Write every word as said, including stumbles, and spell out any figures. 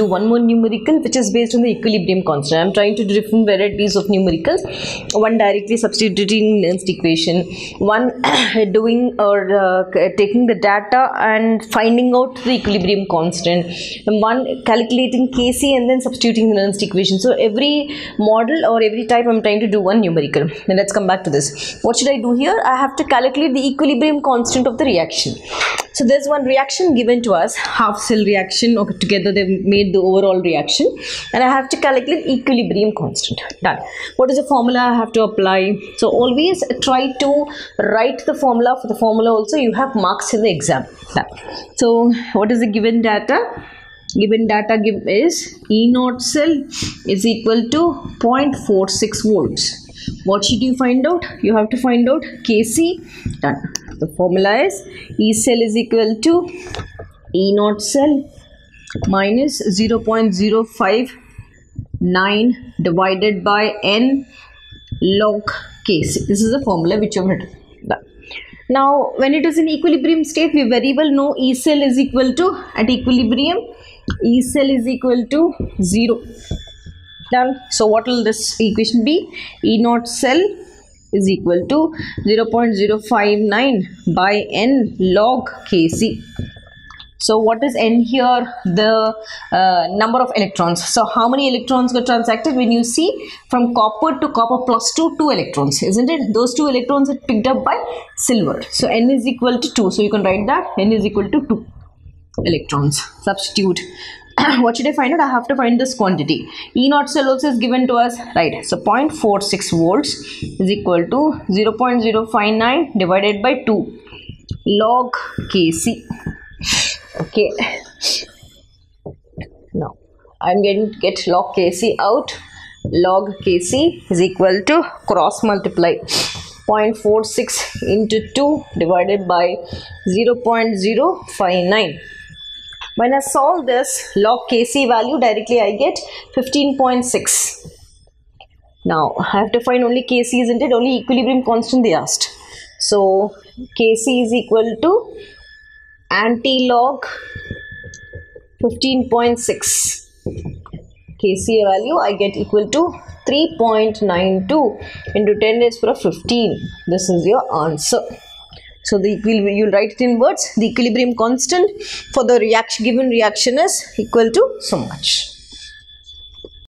one more numerical which is based on the equilibrium constant. I'm trying to do different varieties of numericals. One directly substituting Nernst equation, one doing or uh, taking the data and finding out the equilibrium constant, and one calculating K C and then substituting the Nernst equation. So every model or every type I'm trying to do one numerical. Then let's come back to this. What should I do here? I have to calculate the equilibrium constant of the reaction. So there's one reaction given to us, half cell reaction, or together they've made the overall reaction, and I have to calculate equilibrium constant. Done. What is the formula I have to apply? So always try to write the formula. For the formula also you have marks in the exam. Done. So what is the given data? Given data give is E naught cell is equal to zero point four six volts. What should you find out? You have to find out K C. Done. The formula is E cell is equal to E naught cell minus zero point zero five nine divided by N log K C. This is the formula which you have written. Done. Now, when it is in equilibrium state, we very well know E cell is equal to, at equilibrium, E cell is equal to zero. Done. So what will this equation be? E naught cell is equal to zero point zero five nine by N log K C. So what is N here? The uh, number of electrons. So how many electrons got transacted? When you see from copper to copper plus two, two electrons, isn't it? Those two electrons are picked up by silver. So N is equal to two. So you can write that N is equal to two electrons. Substitute. What should I find out? I have to find this quantity. E naught cell also is given to us, right? So zero point four six volts is equal to zero point zero five nine divided by two log K C. Okay. Now I'm going to get log K C out. Log K C is equal to cross multiply zero point four six into two divided by zero point zero five nine. When I solve this log K C value, directly I get fifteen point six. Now I have to find only K C, isn't it? Only equilibrium constant they asked. So K C is equal to anti-log fifteen point six. K C value I get equal to three point nine two into ten raised to the power fifteen. This is your answer. So the equilibrium, you'll write it in words. The equilibrium constant for the reaction given reaction is equal to so much.